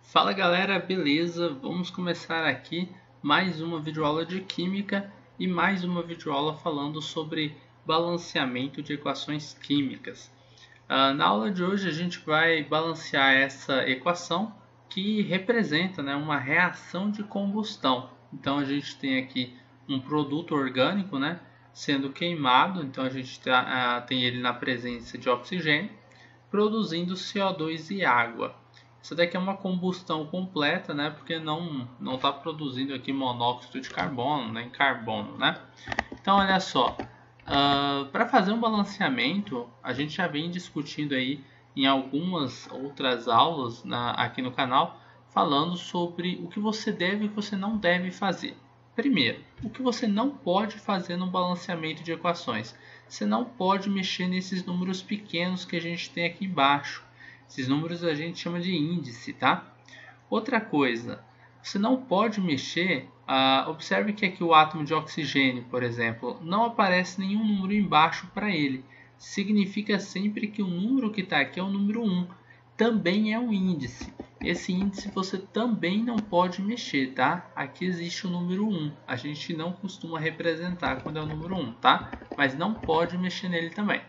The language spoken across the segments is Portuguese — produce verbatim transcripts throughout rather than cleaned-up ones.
Fala galera, beleza? Vamos começar aqui mais uma videoaula de Química e mais uma videoaula falando sobre balanceamento de equações químicas. Uh, na aula de hoje a gente vai balancear essa equação que representa, né, uma reação de combustão. Então a gente tem aqui um produto orgânico, né, sendo queimado, então a gente tá, uh, tem ele na presença de oxigênio, produzindo C O dois e água. Isso daqui é uma combustão completa, né? Porque não não está produzindo aqui monóxido de carbono, nem carbono, né? Então, olha só, uh, para fazer um balanceamento, a gente já vem discutindo aí em algumas outras aulas na, aqui no canal, falando sobre o que você deve e o que você não deve fazer. Primeiro, o que você não pode fazer no balanceamento de equações. Você não pode mexer nesses números pequenos que a gente tem aqui embaixo. Esses números a gente chama de índice, tá? Outra coisa, você não pode mexer, uh, observe que aqui o átomo de oxigênio, por exemplo, não aparece nenhum número embaixo para ele. Significa sempre que o número que está aqui é o número um. Também é um índice. Esse índice você também não pode mexer, tá? Aqui existe o número um. A gente não costuma representar quando é o número um, tá? Mas não pode mexer nele também.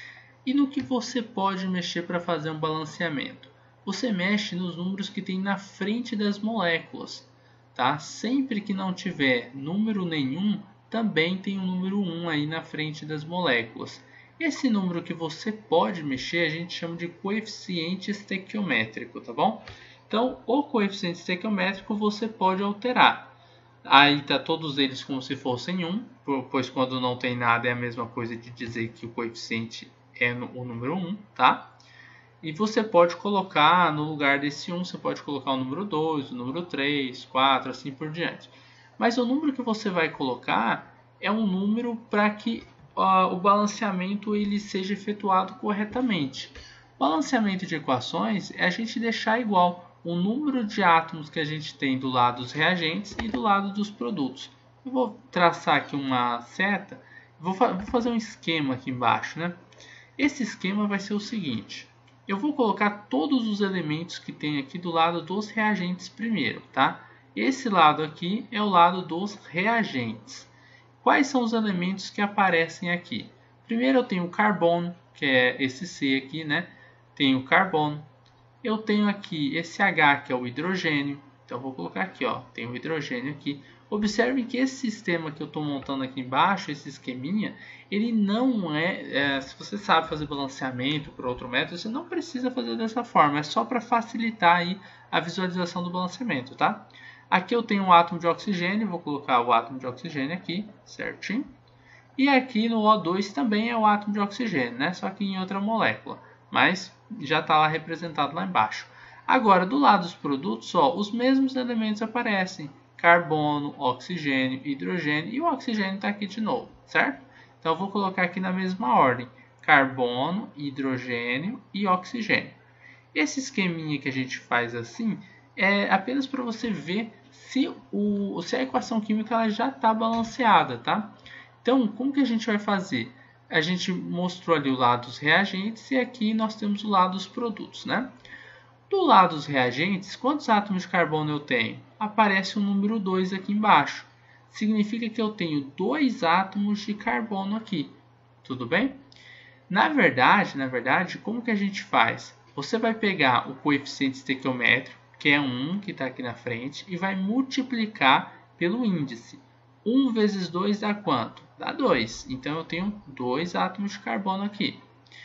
E no que você pode mexer para fazer um balanceamento? Você mexe nos números que tem na frente das moléculas, tá? Sempre que não tiver número nenhum, também tem o número um aí na frente das moléculas. Esse número que você pode mexer, a gente chama de coeficiente estequiométrico, tá bom? Então, o coeficiente estequiométrico você pode alterar. Aí tá todos eles como se fossem um, pois quando não tem nada é a mesma coisa de dizer que o coeficiente é o número um, tá? E você pode colocar no lugar desse um, você pode colocar o número dois, o número três, quatro, assim por diante. Mas o número que você vai colocar é um número para que uh, o balanceamento ele seja efetuado corretamente. O balanceamento de equações é a gente deixar igual o número de átomos que a gente tem do lado dos reagentes e do lado dos produtos. Eu vou traçar aqui uma seta, vou, fa vou fazer um esquema aqui embaixo, né? Esse esquema vai ser o seguinte, eu vou colocar todos os elementos que tem aqui do lado dos reagentes primeiro, tá? Esse lado aqui é o lado dos reagentes. Quais são os elementos que aparecem aqui? Primeiro eu tenho o carbono, que é esse C aqui, né? Tenho o carbono. Eu tenho aqui esse H, que é o hidrogênio. Então eu vou colocar aqui, ó, tem o hidrogênio aqui. Observe que esse sistema que eu estou montando aqui embaixo, esse esqueminha, ele não é, é, se você sabe fazer balanceamento por outro método, você não precisa fazer dessa forma, é só para facilitar aí a visualização do balanceamento, tá? Aqui eu tenho um átomo de oxigênio, vou colocar o átomo de oxigênio aqui, certinho. E aqui no O dois também é o átomo de oxigênio, né? Só que em outra molécula, mas já está lá representado lá embaixo. Agora, do lado dos produtos, ó, os mesmos elementos aparecem. Carbono, oxigênio, hidrogênio e o oxigênio está aqui de novo, certo? Então eu vou colocar aqui na mesma ordem, carbono, hidrogênio e oxigênio. Esse esqueminha que a gente faz assim é apenas para você ver se, o, se a equação química ela já está balanceada, tá? Então, como que a gente vai fazer? A gente mostrou ali o lado dos reagentes e aqui nós temos o lado dos produtos, né? Do lado dos reagentes, quantos átomos de carbono eu tenho? Aparece o número dois aqui embaixo. Significa que eu tenho dois átomos de carbono aqui. Tudo bem? Na verdade, na verdade, como que a gente faz? Você vai pegar o coeficiente estequiométrico, que é um que está aqui na frente, e vai multiplicar pelo índice. um vezes dois dá quanto? Dá dois. Então eu tenho dois átomos de carbono aqui.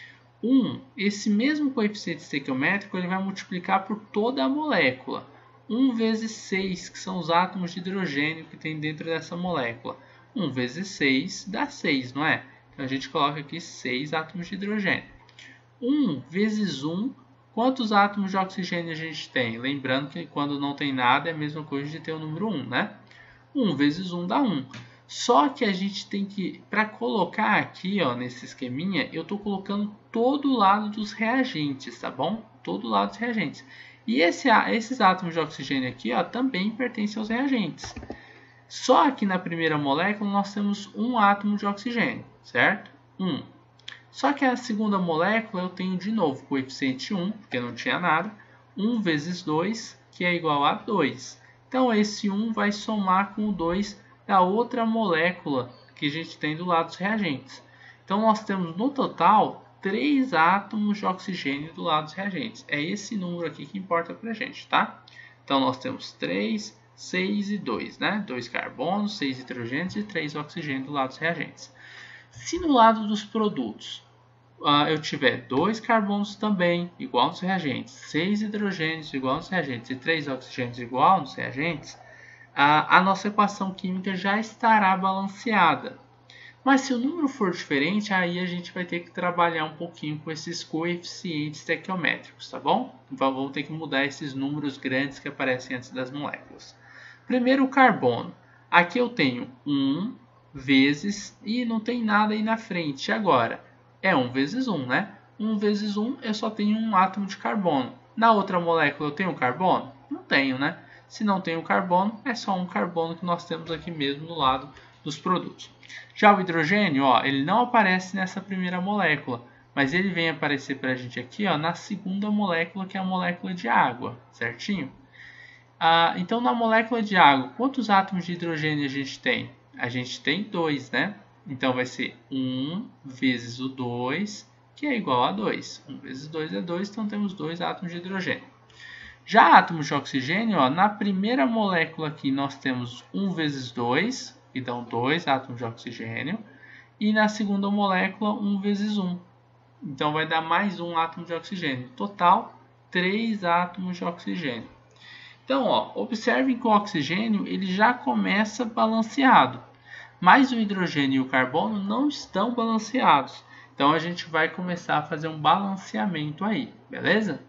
um, esse mesmo coeficiente estequiométrico ele vai multiplicar por toda a molécula. um vezes seis, que são os átomos de hidrogênio que tem dentro dessa molécula. um vezes seis dá seis, não é? Então a gente coloca aqui seis átomos de hidrogênio. um vezes um, quantos átomos de oxigênio a gente tem? Lembrando que quando não tem nada é a mesma coisa de ter o número um, né? um vezes um dá um. Só que a gente tem que, para colocar aqui, ó, nesse esqueminha, eu estou colocando todo o lado dos reagentes, tá bom? Todo o lado dos reagentes. E esse, esses átomos de oxigênio aqui, ó, também pertencem aos reagentes. Só que na primeira molécula nós temos um átomo de oxigênio, certo? um. Só que a segunda molécula eu tenho de novo coeficiente um, porque não tinha nada. um vezes dois que é igual a dois. Então, esse um vai somar com o dois da outra molécula que a gente tem do lado dos reagentes. Então, nós temos no total três átomos de oxigênio do lado dos reagentes. É esse número aqui que importa para a gente, tá? Então, nós temos três, seis e dois, né? dois carbonos, seis hidrogênios e três oxigênios do lado dos reagentes. Se no lado dos produtos uh, eu tiver dois carbonos também, igual nos reagentes, seis hidrogênios igual nos reagentes e três oxigênios igual nos reagentes, uh, a nossa equação química já estará balanceada. Mas se o número for diferente, aí a gente vai ter que trabalhar um pouquinho com esses coeficientes estequiométricos, tá bom? Então vamos ter que mudar esses números grandes que aparecem antes das moléculas. Primeiro o carbono. Aqui eu tenho um vezes e não tem nada aí na frente. Agora é um vezes um, né? um vezes um eu só tenho um átomo de carbono. Na outra molécula eu tenho carbono? Não tenho, né? Se não tenho carbono, é só um carbono que nós temos aqui mesmo no lado dos produtos. Já o hidrogênio, ó, ele não aparece nessa primeira molécula, mas ele vem aparecer para a gente aqui, ó, na segunda molécula, que é a molécula de água, certinho? Ah, então, na molécula de água, quantos átomos de hidrogênio a gente tem? A gente tem dois, né? Então, vai ser um vezes o dois, que é igual a dois. um vezes dois é dois, então temos dois átomos de hidrogênio. Já átomos de oxigênio, ó, na primeira molécula aqui nós temos um vezes dois, que dão dois átomos de oxigênio, e na segunda molécula um vezes um. Então vai dar mais um átomo de oxigênio. Total, três átomos de oxigênio. Então, ó, observem que o oxigênio ele já começa balanceado, mas o hidrogênio e o carbono não estão balanceados. Então a gente vai começar a fazer um balanceamento aí, beleza?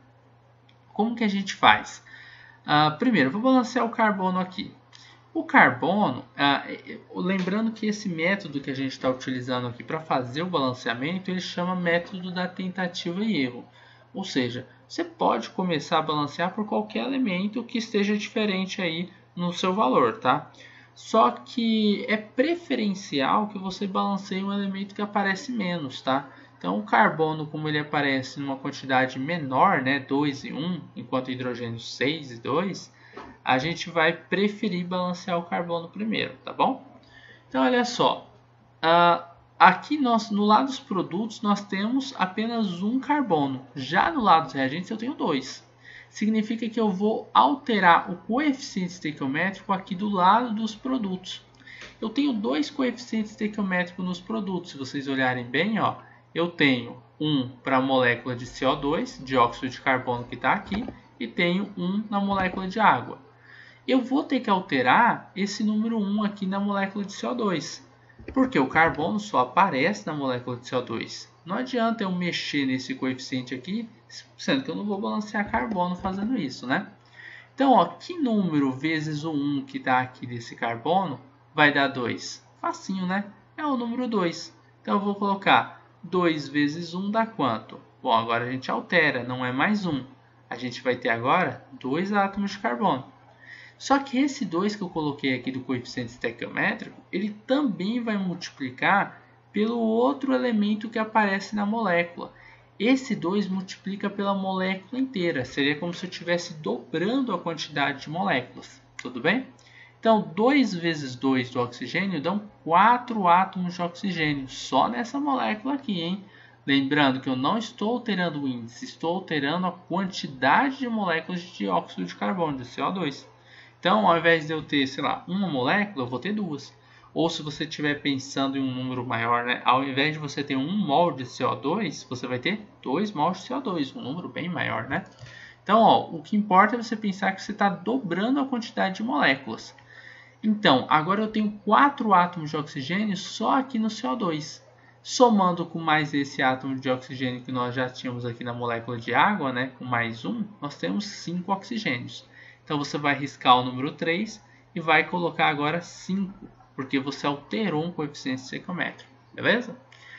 Como que a gente faz? Uh, primeiro, vou balancear o carbono aqui. O carbono, ah, lembrando que esse método que a gente está utilizando aqui para fazer o balanceamento, ele chama método da tentativa e erro. Ou seja, você pode começar a balancear por qualquer elemento que esteja diferente aí no seu valor, tá? Só que é preferencial que você balanceie um elemento que aparece menos, tá? Então, o carbono, como ele aparece numa quantidade menor, né, dois e um, enquanto o hidrogênio seis e dois, a gente vai preferir balancear o carbono primeiro, tá bom? Então, olha só. Uh, aqui nós, no lado dos produtos nós temos apenas um carbono. Já no lado dos reagentes eu tenho dois. Significa que eu vou alterar o coeficiente estequiométrico aqui do lado dos produtos. Eu tenho dois coeficientes estequiométricos nos produtos. Se vocês olharem bem, ó, eu tenho um para a molécula de C O dois, dióxido de carbono que está aqui, e tenho um na molécula de água. Eu vou ter que alterar esse número um aqui na molécula de C O dois, porque o carbono só aparece na molécula de C O dois. Não adianta eu mexer nesse coeficiente aqui, sendo que eu não vou balancear carbono fazendo isso, né? Então, ó, que número vezes o um que está aqui desse carbono vai dar dois? Facinho, né? É o número dois. Então, eu vou colocar dois vezes um dá quanto? Bom, agora a gente altera, não é mais um. A gente vai ter agora dois átomos de carbono. Só que esse dois que eu coloquei aqui do coeficiente estequiométrico, ele também vai multiplicar pelo outro elemento que aparece na molécula. Esse dois multiplica pela molécula inteira. Seria como se eu estivesse dobrando a quantidade de moléculas. Tudo bem? Então, dois vezes dois do oxigênio dão quatro átomos de oxigênio. Só nessa molécula aqui, hein? Lembrando que eu não estou alterando o índice, estou alterando a quantidade de moléculas de dióxido de carbono, de C O dois. Então, ao invés de eu ter, sei lá, uma molécula, eu vou ter duas. Ou se você estiver pensando em um número maior, né? Ao invés de você ter um mol de C O dois, você vai ter dois mols de C O dois, um número bem maior, né? Então, ó, o que importa é você pensar que você está dobrando a quantidade de moléculas. Então, agora eu tenho quatro átomos de oxigênio só aqui no C O dois. Somando com mais esse átomo de oxigênio que nós já tínhamos aqui na molécula de água, né, com mais um, nós temos cinco oxigênios. Então, você vai riscar o número três e vai colocar agora cinco, porque você alterou um coeficiente estequiométrico, beleza?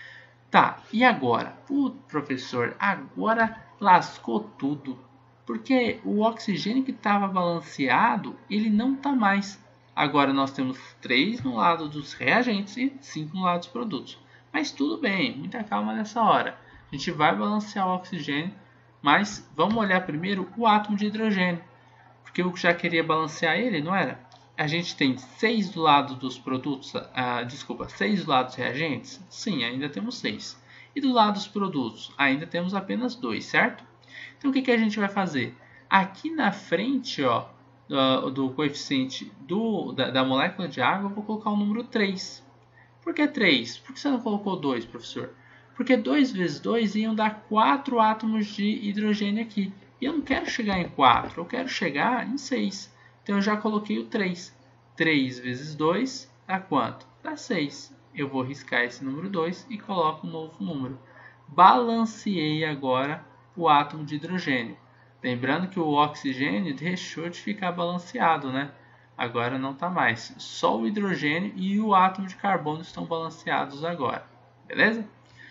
Tá, e agora? Putz, professor, agora lascou tudo, porque o oxigênio que estava balanceado, ele não está mais. Agora nós temos três no lado dos reagentes e cinco no lado dos produtos. Mas tudo bem, muita calma nessa hora. A gente vai balancear o oxigênio, mas vamos olhar primeiro o átomo de hidrogênio. porque eu já queria balancear ele, não era? A gente tem seis do lado dos produtos, ah, desculpa, seis do lado dos reagentes? Sim, ainda temos seis. E do lado dos produtos? Ainda temos apenas dois, certo? Então, o que, que a gente vai fazer? Aqui na frente, ó, do, do coeficiente do, da, da molécula de água, eu vou colocar o número três. Por que três? Por que você não colocou dois, professor? Porque dois vezes dois iam dar quatro átomos de hidrogênio aqui. E eu não quero chegar em quatro, eu quero chegar em seis. Então, eu já coloquei o três. três vezes dois dá quanto? Dá seis. Eu vou riscar esse número dois e coloco um novo número. Balanceei agora o átomo de hidrogênio. Lembrando que o oxigênio deixou de ficar balanceado, né? Agora não está mais. Só o hidrogênio e o átomo de carbono estão balanceados agora. Beleza?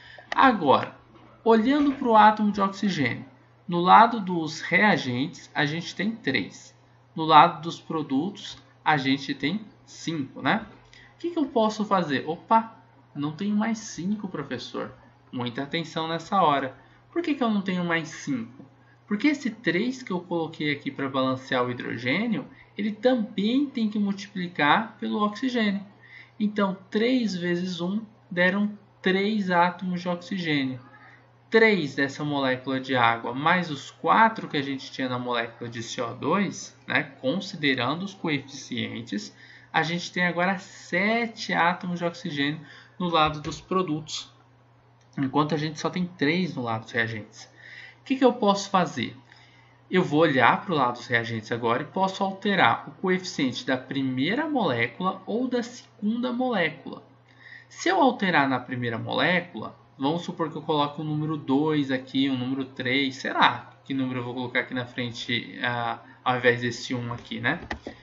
Agora, olhando para o átomo de oxigênio, no lado dos reagentes a gente tem três. No lado dos produtos a gente tem cinco, né? O que, que eu posso fazer? Opa, não tenho mais cinco, professor. Muita atenção nessa hora. Por que, que eu não tenho mais cinco? Porque esse três que eu coloquei aqui para balancear o hidrogênio, ele também tem que multiplicar pelo oxigênio. Então, três vezes um deram três átomos de oxigênio. três dessa molécula de água, mais os quatro que a gente tinha na molécula de C O dois, né, considerando os coeficientes, a gente tem agora sete átomos de oxigênio no lado dos produtos, enquanto a gente só tem três no lado dos reagentes. O que, que eu posso fazer? Eu vou olhar para o lado dos reagentes agora e posso alterar o coeficiente da primeira molécula ou da segunda molécula. Se eu alterar na primeira molécula, vamos supor que eu coloque o número dois aqui, o número três, será? Que número eu vou colocar aqui na frente uh, ao invés desse um aqui, né?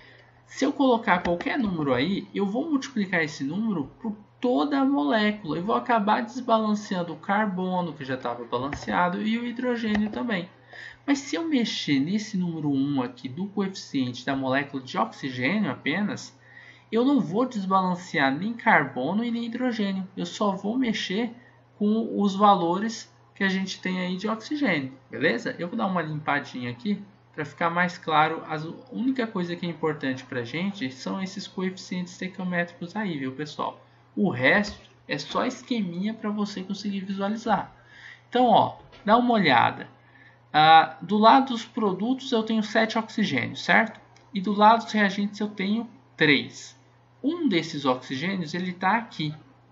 Se eu colocar qualquer número aí, eu vou multiplicar esse número por toda a molécula e vou acabar desbalanceando o carbono, que já estava balanceado, e o hidrogênio também. Mas se eu mexer nesse número um aqui do coeficiente da molécula de oxigênio apenas, eu não vou desbalancear nem carbono e nem hidrogênio. Eu só vou mexer com os valores que a gente tem aí de oxigênio, beleza? Eu vou dar uma limpadinha aqui para ficar mais claro. A única coisa que é importante para a gente são esses coeficientes estequiométricos aí, viu, pessoal? O resto é só esqueminha para você conseguir visualizar. Então, ó, dá uma olhada. Ah, do lado dos produtos eu tenho sete oxigênios, certo? E do lado dos reagentes eu tenho três. Um desses oxigênios ele está aqui.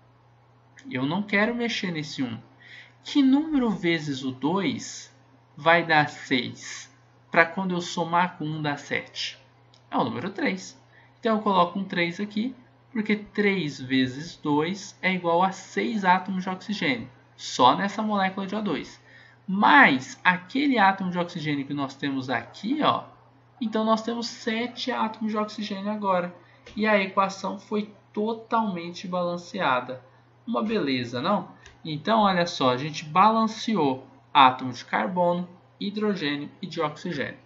Eu não quero mexer nesse um. Que número vezes o dois vai dar seis? Para quando eu somar com um dar sete? É o número três. Então eu coloco um três aqui, porque três vezes dois é igual a seis átomos de oxigênio, só nessa molécula de O dois. Mais aquele átomo de oxigênio que nós temos aqui, ó, então nós temos sete átomos de oxigênio agora. E a equação foi totalmente balanceada. Uma beleza, não? Então, olha só, a gente balanceou átomos de carbono, hidrogênio e de oxigênio.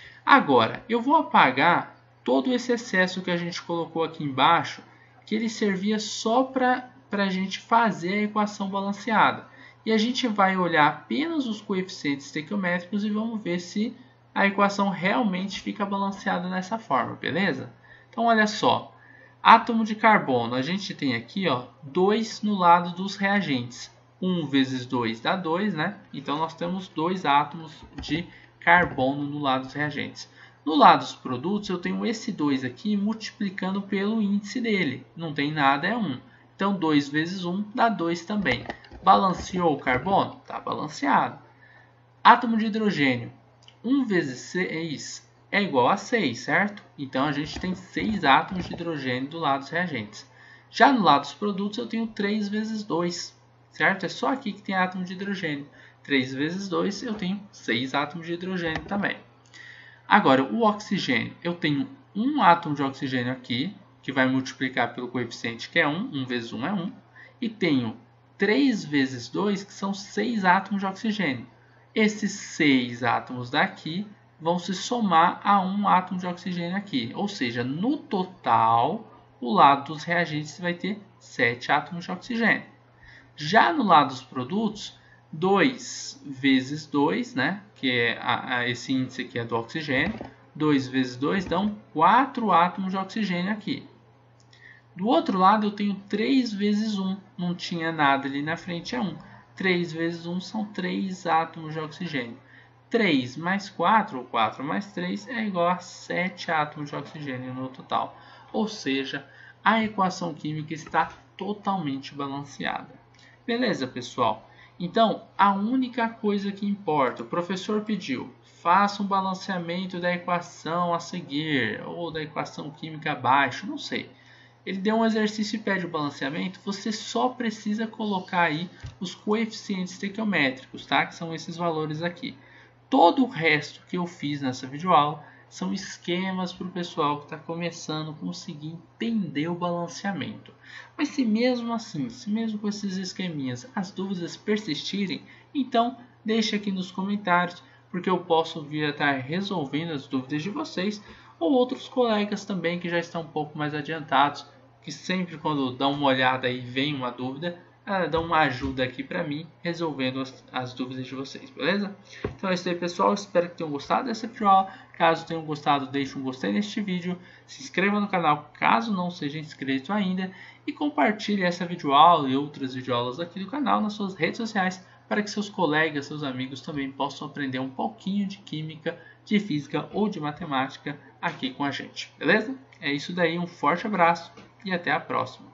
Agora, eu vou apagar todo esse excesso que a gente colocou aqui embaixo, que ele servia só para a gente fazer a equação balanceada. E a gente vai olhar apenas os coeficientes estequiométricos e vamos ver se a equação realmente fica balanceada dessa forma, beleza? Então, olha só. Átomo de carbono, a gente tem aqui ó, dois no lado dos reagentes. um vezes dois dá dois, né? Então, nós temos dois átomos de carbono no lado dos reagentes. No lado dos produtos, eu tenho esse dois aqui multiplicando pelo índice dele. Não tem nada, é um. Então, dois vezes um dá dois também. Balanceou o carbono? Está balanceado. Átomo de hidrogênio, um vezes seis é igual a seis, certo? Então, a gente tem seis átomos de hidrogênio do lado dos reagentes. Já no lado dos produtos, eu tenho três vezes dois, certo? É só aqui que tem átomo de hidrogênio. três vezes dois, eu tenho seis átomos de hidrogênio também. Agora, o oxigênio, eu tenho um átomo de oxigênio aqui, que vai multiplicar pelo coeficiente, que é um. um vezes um é um. E tenho três vezes dois, que são seis átomos de oxigênio. Esses seis átomos daqui vão se somar a um átomo de oxigênio aqui. Ou seja, no total, o lado dos reagentes vai ter sete átomos de oxigênio. Já no lado dos produtos, dois vezes dois, né, que é a, a, esse índice aqui é do oxigênio, dois vezes dois dão quatro átomos de oxigênio aqui. Do outro lado eu tenho três vezes um, não tinha nada ali na frente, é um. três vezes um são três átomos de oxigênio. três mais quatro, ou quatro mais três, é igual a sete átomos de oxigênio no total. Ou seja, a equação química está totalmente balanceada. Beleza, pessoal? Então, a única coisa que importa, o professor pediu, faça um balanceamento da equação a seguir, ou da equação química abaixo, não sei. Ele deu um exercício e pede o balanceamento, você só precisa colocar aí os coeficientes estequiométricos, tá? Que são esses valores aqui. Todo o resto que eu fiz nessa videoaula são esquemas para o pessoal que está começando a conseguir entender o balanceamento. Mas se mesmo assim, se mesmo com esses esqueminhas, as dúvidas persistirem, então deixe aqui nos comentários, porque eu posso vir a estar resolvendo as dúvidas de vocês, ou outros colegas também que já estão um pouco mais adiantados, que sempre quando dão uma olhada e vem uma dúvida, uh, dão uma ajuda aqui para mim, resolvendo as, as dúvidas de vocês, beleza? Então é isso aí, pessoal, espero que tenham gostado dessa videoaula. Caso tenham gostado, deixe um gostei neste vídeo, se inscreva no canal caso não seja inscrito ainda, e compartilhe essa videoaula e outras videoaulas aqui do canal nas suas redes sociais, para que seus colegas, seus amigos também possam aprender um pouquinho de química, de física ou de matemática aqui com a gente, beleza? É isso daí, um forte abraço e até a próxima.